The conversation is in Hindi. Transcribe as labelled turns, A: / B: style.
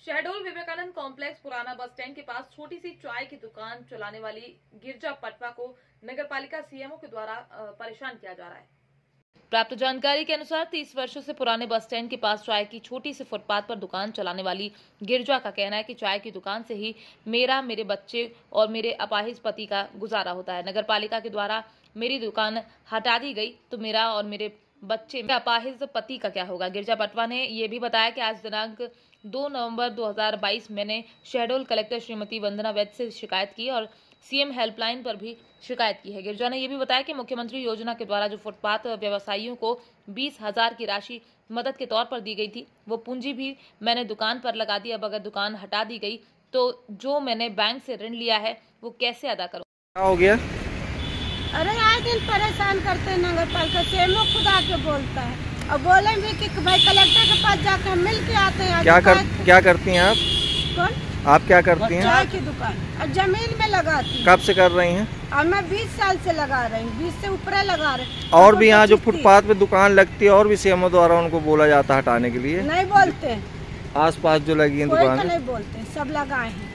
A: शहडोल विवेकानंद कॉम्प्लेक्स पुराना बस स्टैंड के पास छोटी सी चाय की दुकान चलाने वाली गिरजा पटवा को नगरपालिका सीएमओ के द्वारा परेशान किया जा रहा है। प्राप्त जानकारी के अनुसार 30 वर्षों से पुराने बस स्टैंड के पास चाय की छोटी सी फुटपाथ पर दुकान चलाने वाली गिरजा का कहना है कि चाय की दुकान से ही मेरे बच्चे और मेरे अपाहिज पति का गुजारा होता है। नगरपालिका के द्वारा मेरी दुकान हटा दी गई तो मेरा और मेरे बच्चे अपाहिज पति का क्या होगा। गिरजा पटवा ने यह भी बताया कि आज दिनांक 2 नवंबर 2022 मैंने शहडोल कलेक्टर श्रीमती वंदना वैद्य से शिकायत की और सीएम हेल्पलाइन पर भी शिकायत की है। गिरजा ने यह भी बताया कि मुख्यमंत्री योजना के द्वारा जो फुटपाथ व्यवसायियों को 20,000 की राशि मदद के तौर पर दी गई थी, वो पूंजी भी मैंने दुकान पर लगा दी। अब अगर दुकान हटा दी गई तो जो मैंने बैंक से ऋण लिया है वो कैसे अदा करूँ।
B: क्या हो गया?
C: अरे आए दिन परेशान करते हैं नगर पालिका सीएमओ खुद आके बोलता है और बोले भी कि भाई कलेक्टर के पास जाके हम मिल के आते हैं।
B: क्या करती हैं आप?
C: कौन?
B: आप क्या करती हैं?
C: चाय की दुकान और जमीन में लगाती हूँ।
B: कब से कर रही हैं?
C: और मैं 20 साल से लगा रही हूँ, 20 से ऊपर लगा रही हूँ।
B: और भी यहाँ जो फुटपाथ पे दुकान लगती है और भी सीएमओ द्वारा उनको बोला जाता है हटाने के लिए?
C: नहीं बोलते,
B: आस पास जो लगी है दुकान
C: नहीं बोलते, सब लगाए हैं।